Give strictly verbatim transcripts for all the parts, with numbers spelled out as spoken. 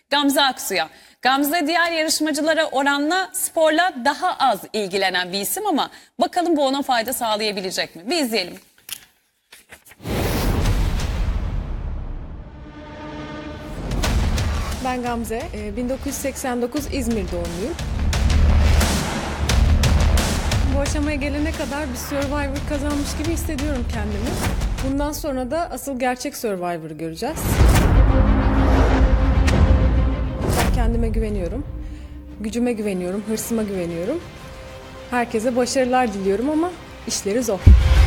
Gamze Aksu'ya. Gamze diğer yarışmacılara oranla sporla daha az ilgilenen bir isim ama bakalım bu ona fayda sağlayabilecek mi? Bir izleyelim. Ben Gamze, bin dokuz yüz seksen dokuz İzmir doğumluyum. Bu aşamaya gelene kadar bir Survivor kazanmış gibi hissediyorum kendimi. Bundan sonra da asıl gerçek Survivor'ı göreceğiz. Ben kendime güveniyorum, gücüme güveniyorum, hırsıma güveniyorum. Herkese başarılar diliyorum ama işleri zor.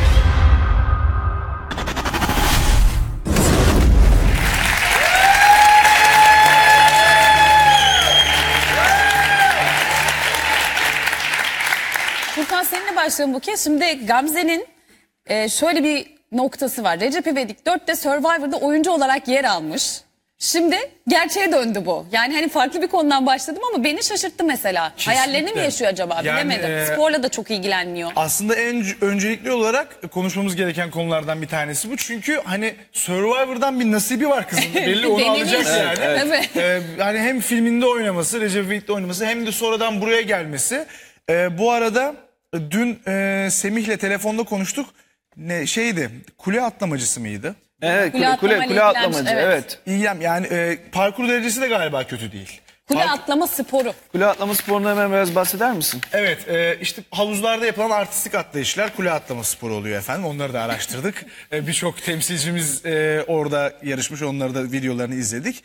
Furkan, seninle başlayalım bu kez. Şimdi Gamze'nin e, şöyle bir noktası var. Recep İvedik dörtte Survivor'da oyuncu olarak yer almış. Şimdi gerçeğe döndü bu. Yani hani farklı bir konudan başladım ama beni şaşırttı mesela. Kesinlikle. Hayallerini mi yaşıyor acaba? Yani, Bilemedim. e, Sporla da çok ilgilenmiyor. Aslında en öncelikli olarak konuşmamız gereken konulardan bir tanesi bu. Çünkü hani Survivor'dan bir nasibi var kızın. Belli onu Benim alacak için. yani. Evet, evet. Ee, hani hem filminde oynaması, Recep İvedik'te oynaması hem de sonradan buraya gelmesi. Ee, bu arada dün e, Semih'le telefonda konuştuk. Ne şeydi? Kule atlamacısı mıydı? Evet, Kule kule kule, atlamayla kule atlamacı. ilgilenmiş, evet. Evet. İyiyem yani e, parkur derecesi de galiba kötü değil. Kule Park- atlama sporu. Kule atlama sporunu hemen biraz bahseder misin? Evet, e, işte havuzlarda yapılan artistik atlayışlar kule atlama sporu oluyor efendim. Onları da araştırdık. e, Birçok temsilcimiz e, orada yarışmış, onları da videolarını izledik.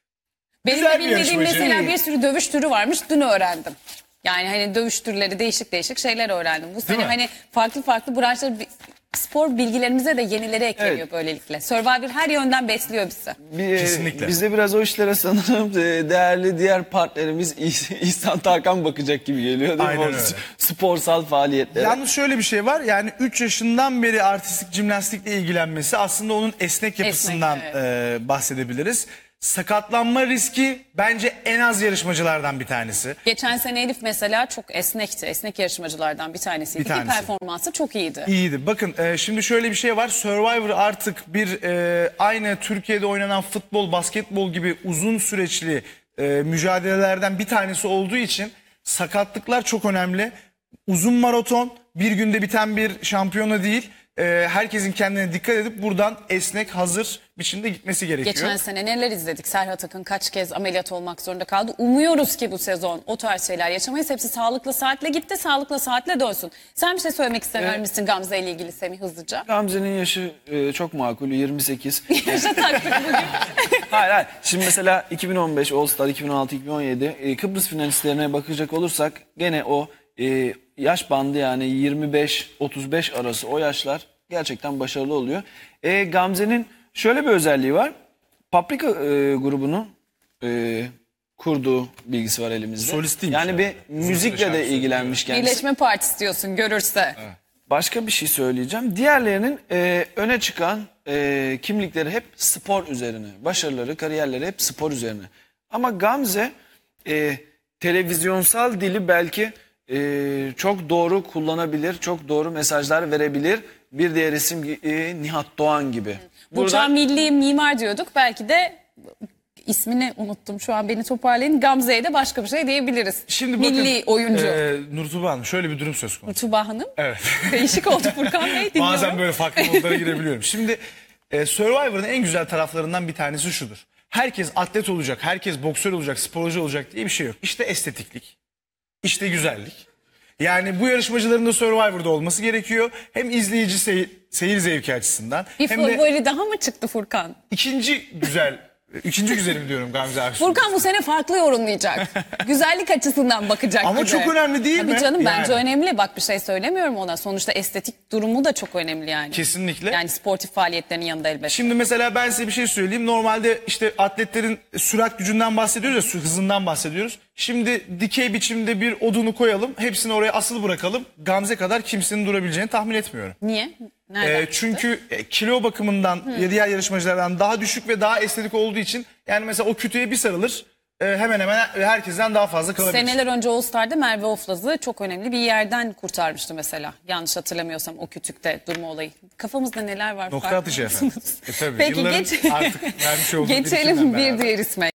Benim Güzel de bir bilmediğim yarışmacı. mesela bir sürü dövüş türü varmış. Dün öğrendim. Yani hani dövüş türleri değişik değişik şeyler öğrendim. Bu sene mi? hani farklı farklı branşlar, spor bilgilerimize de yenileri ekleniyor Evet. böylelikle. Survivor her yönden besliyor bizi. Bir, Kesinlikle. Biz de biraz o işlere sanırım e, değerli diğer partnerimiz İh- İhsan Tarkan bakacak gibi geliyor değil mi? Aynen O öyle. s- Sporsal faaliyetlere. Yalnız şöyle bir şey var, yani üç yaşından beri artistik jimnastikle ilgilenmesi, aslında onun esnek yapısından evet. e, bahsedebiliriz. Sakatlanma riski bence en az yarışmacılardan bir tanesi. Geçen sene Elif mesela çok esnekti. Esnek yarışmacılardan bir tanesiydi. Bir tanesi. Ki performansı çok iyiydi. İyiydi. Bakın e, şimdi şöyle bir şey var. Survivor artık bir e, aynı Türkiye'de oynanan futbol, basketbol gibi uzun süreçli e, mücadelelerden bir tanesi olduğu için sakatlıklar çok önemli. Uzun maraton, bir günde biten bir şampiyona değil. E, herkesin kendine dikkat edip buradan esnek, hazır biçimde gitmesi gerekiyor. Geçen sene neler izledik? Serhat Akın kaç kez ameliyat olmak zorunda kaldı. Umuyoruz ki bu sezon o tarz şeyler yaşamayız. Hepsi sağlıklı saatle gitti, sağlıklı saatle dönsün. Sen bir şey söylemek ister Evet. misin Gamze ile ilgili Semih, hızlıca? Gamze'nin yaşı e, çok makul, yirmi sekiz. Yaşa taktık bugün. Hayır hayır. Şimdi mesela iki bin on beş All Star, iki bin on altı iki bin on yedi e, Kıbrıs finalistlerine bakacak olursak gene o e, yaş bandı, yani yirmi beş otuz beş arası o yaşlar gerçekten başarılı oluyor. E, Gamze'nin şöyle bir özelliği var. Paprika e, grubunu e, kurduğu bilgisi var elimizde. Solistiymiş yani ya. bir müzikle şarkı de söylüyor. ilgilenmiş kendisi. Birleşme Partisi diyorsun görürse. Başka bir şey söyleyeceğim. Diğerlerinin e, öne çıkan e, kimlikleri hep spor üzerine. Başarıları, kariyerleri hep spor üzerine. Ama Gamze e, televizyonsal dili belki e, çok doğru kullanabilir, çok doğru mesajlar verebilir. Bir diğer isim e, Nihat Doğan gibi. Burçak Milli Mimar diyorduk. Belki de ismini unuttum şu an, beni toparlayın. Gamze'ye de başka bir şey diyebiliriz. Şimdi bakın, Milli oyuncu. E, Nurtuba Hanım, şöyle bir durum söz konusu. Tuba Hanım. Evet. Değişik oldu Furkan Bey, dinliyorum. Bazen böyle farklı modlara girebiliyorum. Şimdi e, Survivor'ın en güzel taraflarından bir tanesi şudur. Herkes atlet olacak, herkes boksör olacak, sporcu olacak diye bir şey yok. İşte estetiklik, işte güzellik. Yani bu yarışmacıların da Survivor'da olması gerekiyor. Hem izleyici seyir, seyir zevki açısından. Bir hem de favori daha mı çıktı Furkan? ikinci güzel, ikinci güzelim diyorum Gamze Aksu. Furkan bu sene farklı yorumlayacak. Güzellik açısından bakacak Ama gibi. çok önemli değil Tabii mi? canım, bence Yani. önemli. Bak, bir şey söylemiyorum ona. Sonuçta estetik durumu da çok önemli yani. Kesinlikle. Yani sportif faaliyetlerin yanında elbette. Şimdi mesela ben size bir şey söyleyeyim. Normalde işte atletlerin sürat gücünden bahsediyoruz ya, su- hızından bahsediyoruz. Şimdi dikey biçimde bir odunu koyalım, hepsini oraya asılı bırakalım. Gamze kadar kimsenin durabileceğini tahmin etmiyorum. Niye? Nereden Ee, çünkü e, kilo bakımından ya diğer yarışmacılardan daha düşük ve daha estetik olduğu için, yani mesela o kütüğe bir sarılır, e, hemen hemen herkesten daha fazla kalabilir. Seneler önce All Star'da Merve Oflaz'ı çok önemli bir yerden kurtarmıştı mesela. Yanlış hatırlamıyorsam o kütükte durma olayı. Kafamızda neler var? Nokta farkında atışı efendim. mısınız? E, tabii. Peki Yılların geç... artık vermiş olduğu geçelim birikimden bir beraber. diğer isme.